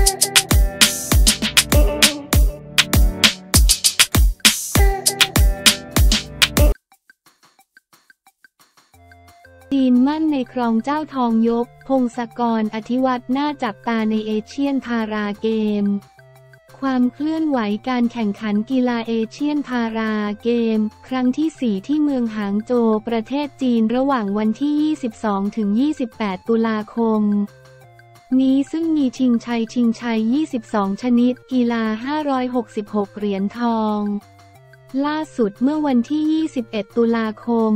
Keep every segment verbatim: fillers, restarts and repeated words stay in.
จีนมั่นในครองเจ้าทองยกพงศกร อธิวัฒน์น่าจับตาในเอเชียนพาราเกมความเคลื่อนไหวการแข่งขันกีฬาเอเชียนพาราเกมครั้งที่สี่ที่เมืองหางโจวประเทศจีนระหว่างวันที่ ยี่สิบสองถึงยี่สิบแปด ตุลาคมนี้ซึ่งมีชิงชัยชิงชัย ยี่สิบสอง ชนิดกีฬา ห้าร้อยหกสิบหก เหรียญทองล่าสุดเมื่อวันที่ ยี่สิบเอ็ด ตุลาคม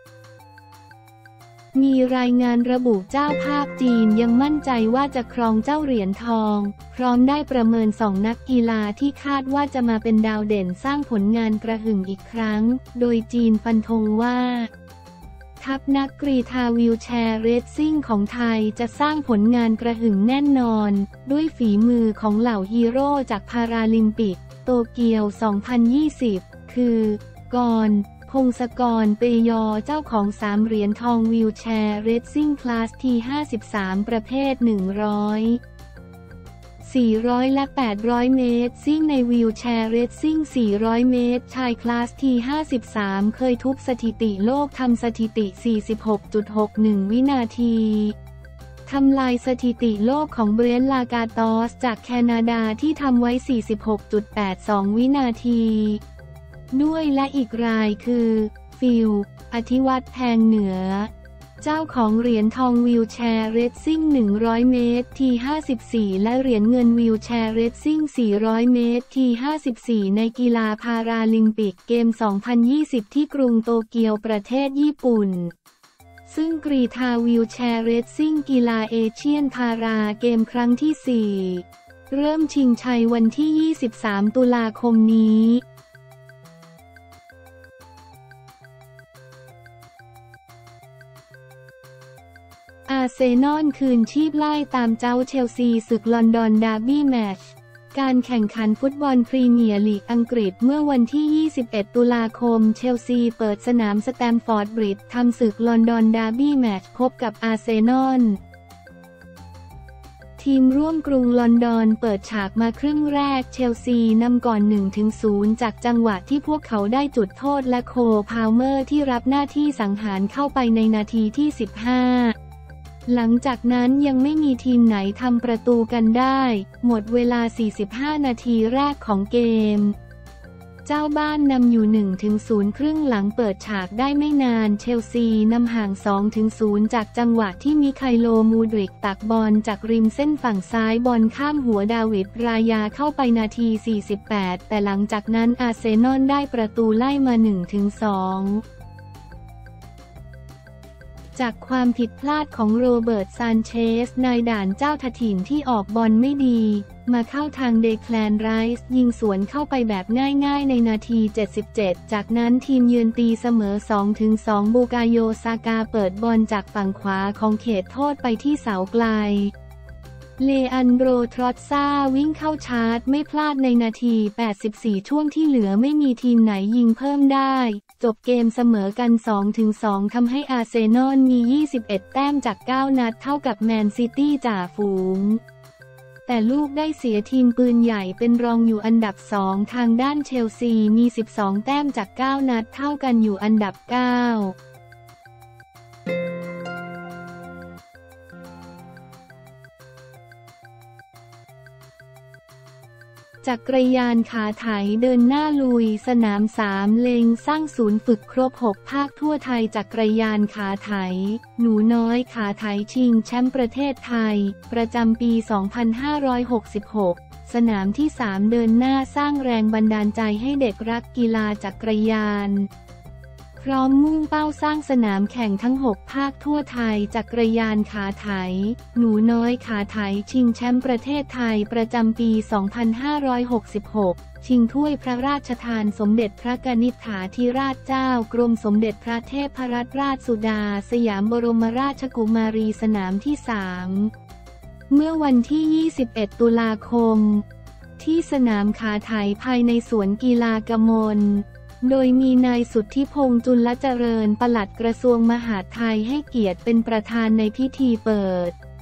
มีรายงานระบุเจ้าภาพจีนยังมั่นใจว่าจะครองเจ้าเหรียญทองพร้อมได้ประเมินสองนักกีฬาที่คาดว่าจะมาเป็นดาวเด่นสร้างผลงานกระหึ่มอีกครั้งโดยจีนฟันธงว่าทัพนักกรีฑาวีลแชร์เรซซิ่งของไทยจะสร้างผลงานกระหึ่มแน่นอนด้วยฝีมือของเหล่าฮีโร่จากพาราลิมปิกโตเกียว สองพันยี่สิบ คือกรพงศกร เปยอเจ้าของสามเหรียญทองวีลแชร์เรซซิ่งคลาสที่ห้าสิบสามประเภทหนึ่งร้อย สี่ร้อยและแปดร้อยเมตรซิ่งในวีลแชร์เรซซิ่งสี่ร้อยเมตรชายคลาสที่ห้าสิบสามเคยทุบสถิติโลกทำสถิติ สี่สิบหกจุดหกหนึ่ง วินาทีทำลายสถิติโลกของเบรนท์ ลากาตอสจากแคนาดาที่ทำไว้ สี่สิบหกจุดแปดสอง วินาทีด้วยและอีกรายคือฟิลอธิวัฒน์แพงเหนือเจ้าของเหรียญทองวีลแชร์เรซซิ่งหนึ่งร้อยเมตรที่ห้าสิบสี่และเหรียญเงินวีลแชร์เรซซิ่งสี่ร้อยเมตรที่ห้าสิบสี่ในกีฬาพาราลิมปิกเกมสองพันยี่สิบที่กรุงโตเกียวประเทศญี่ปุ่นซึ่งกรีฑาวีลแชร์เรซซิ่งกีฬาเอเชียนพาราเกมครั้งที่สี่เริ่มชิงชัยวันที่ยี่สิบสามตุลาคมนี้อาร์เซนอลคืนชีพไล่ตามเจ้าเชลซีศึกลอนดอนดาร์บี้แมตช์การแข่งขันฟุตบอลพรีเมียร์ลีกอังกฤษเมื่อวันที่ ยี่สิบเอ็ด ตุลาคมเชลซีเปิดสนามสแตมฟอร์ดบริดจ์ทำศึกลอนดอนดาร์บี้แมตช์พบกับอาร์เซนอลทีมร่วมกรุงลอนดอนเปิดฉากมาครึ่งแรกเชลซีนำก่อน หนึ่งถึงศูนย์ จากจังหวะที่พวกเขาได้จุดโทษและโคล พาลเมอร์ที่รับหน้าที่สังหารเข้าไปในนาทีที่สิบห้าหลังจากนั้นยังไม่มีทีมไหนทำประตูกันได้หมดเวลาสี่สิบห้านาทีแรกของเกมเจ้าบ้านนำอยู่ หนึ่งถึงศูนย์ ครึ่งหลังเปิดฉากได้ไม่นานเชลซีนำห่าง สองถึงศูนย์ จากจังหวะที่มิไคโล มูดริกตักบอลจากริมเส้นฝั่งซ้ายบอลข้ามหัวดาวิด รายาเข้าไปนาที สี่สิบแปด แต่หลังจากนั้นอาร์เซนอลได้ประตูไล่มา หนึ่งถึงสองจากความผิดพลาดของโรเบิร์ต ซานเชสนายด่านเจ้าถิ่นที่ออกบอลไม่ดีมาเข้าทางเดแคลนไรส์ยิงสวนเข้าไปแบบง่ายๆในนาทีเจ็ดสิบเจ็ดจากนั้นทีมเยือนตีเสมอ สองถึงสอง บูกาโย ซากาเปิดบอลจากฝั่งขวาของเขตโทษไปที่เสาไกลเลอันโดร ทรอตซ่าวิ่งเข้าชาร์จไม่พลาดในนาทีแปดสิบสี่ช่วงที่เหลือไม่มีทีมไหนยิงเพิ่มได้จบเกมเสมอกัน สองถึงสอง ทำให้อาร์เซนอลมียี่สิบเอ็ดแต้มจากเก้านัดเท่ากับแมนซิตี้จ่าฝูงแต่ลูกได้เสียทีมปืนใหญ่เป็นรองอยู่อันดับสองทางด้านเชลซีมีสิบสองแต้มจากเก้านัดเท่ากันอยู่อันดับเก้าจักรยานขาไถเดินหน้าลุยสนามสามเลงสร้างศูนย์ฝึกครบหกภาคทั่วไทยจักรยานขาไถหนูน้อยขาไถชิงแชมป์ประเทศไทยประจำปี สองพันห้าร้อยหกสิบหก สนามที่สามเดินหน้าสร้างแรงบันดาลใจให้เด็กรักกีฬาจักรยานพร้อมมุ่งเป้าสร้างสนามแข่งทั้งหกภาคทั่วไทยจักรยานขาไถหนูน้อยขาไถชิงแชมป์ประเทศไทยประจำปี สองพันห้าร้อยหกสิบหก ชิงถ้วยพระราชทานสมเด็จพระกนิษฐาธิราชเจ้ากรมสมเด็จพระเทพรัตนราชสุดาสยามบรมราชกุมารีสนามที่สามเมื่อวันที่ ยี่สิบเอ็ด ตุลาคมที่สนามขาไถภายในสวนกีฬากมลโดยมีนายสุทธิพงษ์จุลเจริญปลัดกระทรวงมหาดไทยให้เกียรติเป็นประธานในพิธีเปิด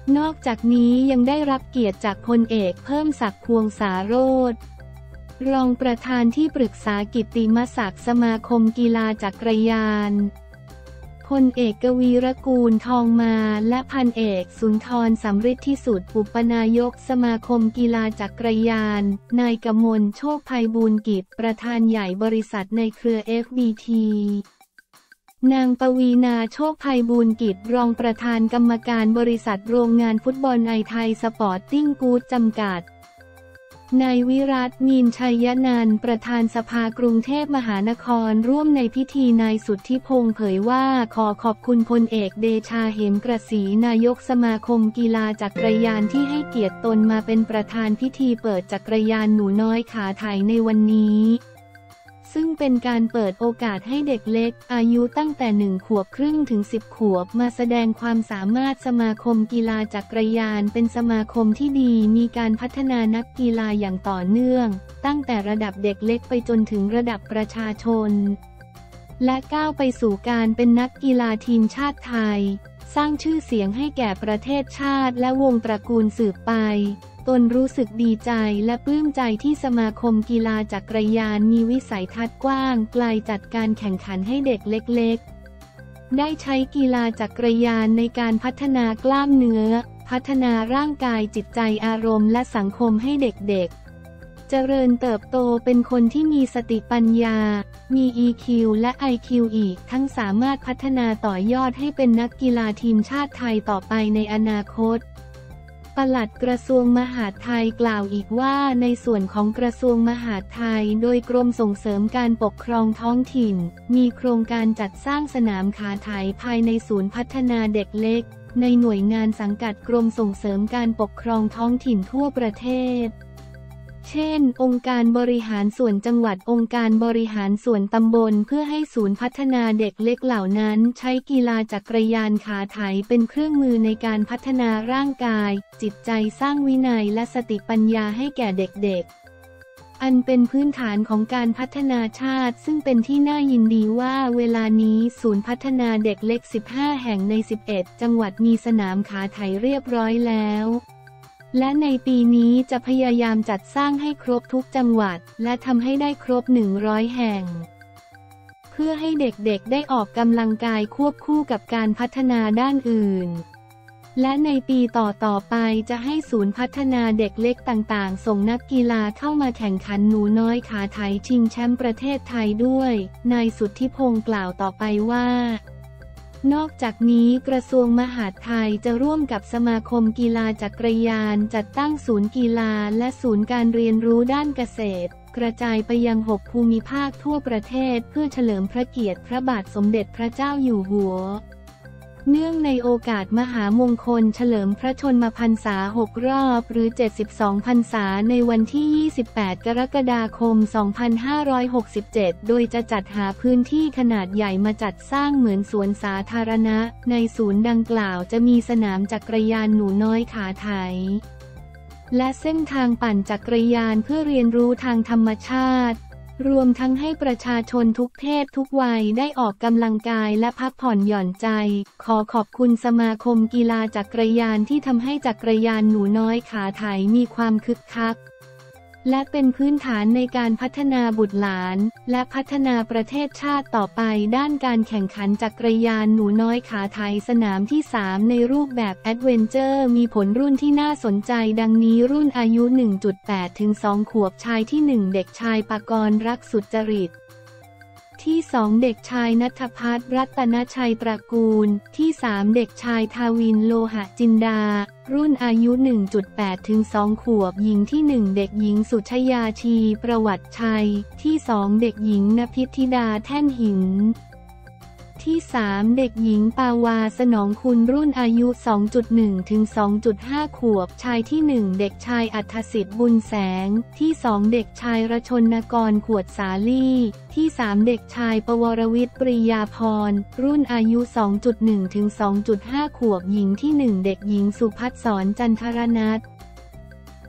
นอกจากนี้ยังได้รับเกียรติจากพลเอกเพิ่มศักดิ์พวงสาโรจน์รองประธานที่ปรึกษากิตติมศักดิ์สมาคมกีฬาจักรยานพลเอกกวีรกูลทองมาและพันเอกสุนทรสำริดที่สุดอุปนายกสมาคมกีฬาจักรยานนายกมลโชคไพบูลย์กิจประธานใหญ่บริษัทในเครือ เอฟ บี ที นางปวีณาโชคไพบูลย์กิจรองประธานกรรมการบริษัทโรงงานฟุตบอลไอไทยสปอร์ตติ้งกู๊ดจำกัดนายวิรัต มีนชัยนันท์ประธานสภากรุงเทพมหานครร่วมในพิธีนายสุทธิพงษ์เผยว่าขอขอบคุณพลเอกเดชาเหมกระสีนายกสมาคมกีฬาจักรยานที่ให้เกียรติตนมาเป็นประธานพิธีเปิดจักรยานหนูน้อยขาไถในวันนี้ซึ่งเป็นการเปิดโอกาสให้เด็กเล็กอายุตั้งแต่หนึ่งขวบครึ่งถึงสิบขวบมาแสดงความสามารถสมาคมกีฬาจักรยานเป็นสมาคมที่ดีมีการพัฒนานักกีฬาอย่างต่อเนื่องตั้งแต่ระดับเด็กเล็กไปจนถึงระดับประชาชนและก้าวไปสู่การเป็นนักกีฬาทีมชาติไทยสร้างชื่อเสียงให้แก่ประเทศชาติและวงตระกูลสืบไปตนรู้สึกดีใจและปลื้มใจที่สมาคมกีฬาจักรยานมีวิสัยทัศน์กว้างไกลจัดการแข่งขันให้เด็กเล็กๆได้ใช้กีฬาจักรยานในการพัฒนากล้ามเนื้อพัฒนาร่างกายจิตใจอารมณ์และสังคมให้เด็กๆเจริญเติบโตเป็นคนที่มีสติปัญญามี อี คิว และ ไอ คิว อีกทั้งสามารถพัฒนาต่อยอดให้เป็นนักกีฬาทีมชาติไทยต่อไปในอนาคตปลัดกระทรวงมหาดไทยกล่าวอีกว่าในส่วนของกระทรวงมหาดไทยโดยกรมส่งเสริมการปกครองท้องถิ่นมีโครงการจัดสร้างสนามขาไถภายในศูนย์พัฒนาเด็กเล็กในหน่วยงานสังกัดกรมส่งเสริมการปกครองท้องถิ่นทั่วประเทศเช่นองค์การบริหารส่วนจังหวัดองค์การบริหารส่วนตำบลเพื่อให้ศูนย์พัฒนาเด็กเล็กเหล่านั้นใช้กีฬาจักรยานขาไถเป็นเครื่องมือในการพัฒนาร่างกายจิตใจสร้างวินัยและสติปัญญาให้แก่เด็กๆอันเป็นพื้นฐานของการพัฒนาชาติซึ่งเป็นที่น่ายินดีว่าเวลานี้ศูนย์พัฒนาเด็กเล็กสิบห้าแห่งในสิบเอ็ดจังหวัดมีสนามขาไถเรียบร้อยแล้วและในปีนี้จะพยายามจัดสร้างให้ครบทุกจังหวัดและทำให้ได้ครบหนึ่งร้อยแห่งเพื่อให้เด็กๆได้ออกกำลังกายควบคู่กับการพัฒนาด้านอื่นและในปีต่อๆไปจะให้ศูนย์พัฒนาเด็กเล็กต่างๆส่งนักกีฬาเข้ามาแข่งขันหนูน้อยขาไถชิงแชมป์ประเทศไทยด้วยนายสุทธิพงษ์กล่าวต่อไปว่านอกจากนี้กระทรวงมหาดไทยจะร่วมกับสมาคมกีฬาจักรยานจัดตั้งศูนย์กีฬาและศูนย์การเรียนรู้ด้านเกษตรกระจายไปยังหกภูมิภาคทั่วประเทศเพื่อเฉลิมพระเกียรติพระบาทสมเด็จพระเจ้าอยู่หัวเนื่องในโอกาสมหามงคลเฉลิมพระชนมพรรษาหกรอบหรือเจ็ดสิบสองพรรษาในวันที่ยี่สิบแปดกรกฎาคมสองพันห้าร้อยหกสิบเจ็ดโดยจะจัดหาพื้นที่ขนาดใหญ่มาจัดสร้างเหมือนสวนสาธารณะในศูนย์ดังกล่าวจะมีสนามจักรยานหนูน้อยขาไถและเส้นทางปั่นจักรยานเพื่อเรียนรู้ทางธรรมชาติรวมทั้งให้ประชาชนทุกเพศทุกวัยได้ออกกำลังกายและพักผ่อนหย่อนใจขอขอบคุณสมาคมกีฬาจักรยานที่ทำให้จักรยานหนูน้อยขาไถมีความคึกคักและเป็นพื้นฐานในการพัฒนาบุตรหลานและพัฒนาประเทศชาติต่อไปด้านการแข่งขันจักรยานหนูน้อยขาไถสนามที่สามในรูปแบบแอดเวนเจอร์มีผลรุ่นที่น่าสนใจดังนี้รุ่นอายุ หนึ่งจุดแปด ถึง สอง ขวบชายที่หนึ่งเด็กชายปกรณ์รักสุจริตที่สองเด็กชายณัฐภัทรรัตนชัยตระกูลที่สามเด็กชายทาวินโลหะจินดารุ่นอายุ หนึ่งจุดแปด ถึง สอง ขวบหญิงที่หนึ่งเด็กหญิงสุชยาชีประวัติชัยที่สองเด็กหญิงณพิธิดาแท่นหินที่สามเด็กหญิงปาวาสนองคุณรุ่นอายุ สองจุดหนึ่ง ถึง สองจุดห้า ขวบชายที่หนึ่งเด็กชายอัธสิทธิ์บุญแสงที่สองเด็กชายรชนกรขวดสาลี่ที่สามเด็กชายปวรวิทย์ปริยาพรรุ่นอายุ สองจุดหนึ่ง ถึง สองจุดห้า ขวบหญิงที่หนึ่งเด็กหญิงสุภัสสรจันทรนัทท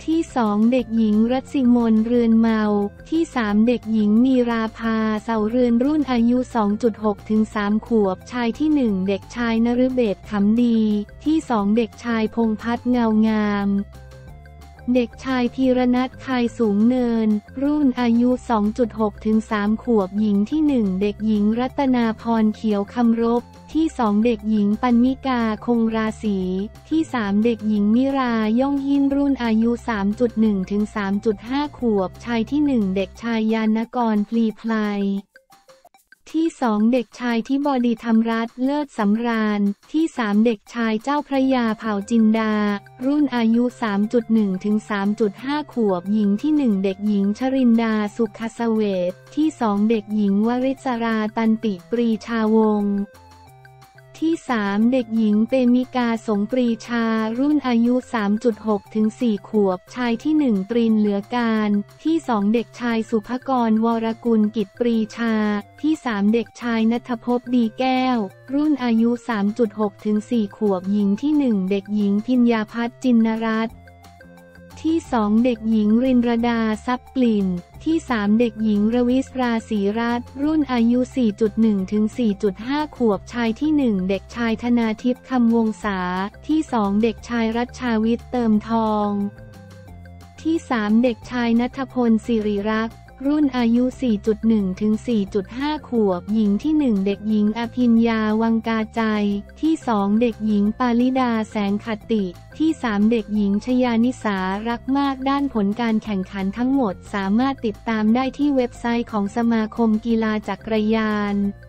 ที่สองเด็กหญิงรัตสิมนเรือนเมาที่สามเด็กหญิงมีราภาเสาเรือนรุ่นอายุ สองจุดหก ถึง สาม ขวบชายที่หนึ่งเด็กชายนฤเบศรขำดีที่สองเด็กชายพงษ์พัฒน์เงางามเด็กชายธีรนัทคายสูงเนินรุ่นอายุ สองจุดหก ถึง สาม ขวบหญิงที่หนึ่งเด็กหญิงรัตนาพรเขียวคำรบที่สองเด็กหญิงปัญมิกาคงราศีที่สามเด็กหญิงมิราย่องหินรุ่นอายุ สามจุดหนึ่ง ถึง สามจุดห้า ขวบชายที่หนึ่งเด็กชายยานกรพลีไพลที่สองเด็กชายที่บดีธรรมรัตน์เลิศสำราญที่สามเด็กชายเจ้าพระยาเผ่าจินดารุ่นอายุ สามจุดหนึ่ง ถึง สามจุดห้า ขวบหญิงที่หนึ่งเด็กหญิงชรินดาสุขเสเวทที่สองเด็กหญิงวริศราตันติปรีชาวงศ์ที่สามเด็กหญิงเปมิกาสงปรีชารุ่นอายุ สามจุดหก ถึง สี่ ขวบชายที่หนึ่งตรินเหลือการที่สองเด็กชายสุภกรวรกุลกิจปรีชาที่สามเด็กชายณัฐภพดีแก้วรุ่นอายุ สามจุดหก ถึง สี่ ขวบหญิงที่หนึ่งเด็กหญิงพิญญาพัฒน์จินนรัตน์ที่สองเด็กหญิงรินรดาทรัพย์กลิ่นที่สามเด็กหญิงรวิศราศรีรัตน์รุ่นอายุ สี่จุดหนึ่ง ถึง สี่จุดห้า ขวบชายที่หนึ่งเด็กชายธนาทิพย์คำวงศาที่สองเด็กชายรัชชาวิทย์เติมทองที่สามเด็กชายณัฐพลสิริรักษ์รุ่นอายุ สี่จุดหนึ่ง ถึง สี่จุดห้า ขวบหญิงที่หนึ่งเด็กหญิงอภิญญาวังกาใจที่สองเด็กหญิงปาลิดาแสงขติที่สามเด็กหญิงชยานิสารักมากด้านผลการแข่งขันทั้งหมดสามารถติดตามได้ที่เว็บไซต์ของสมาคมกีฬาจักรยาน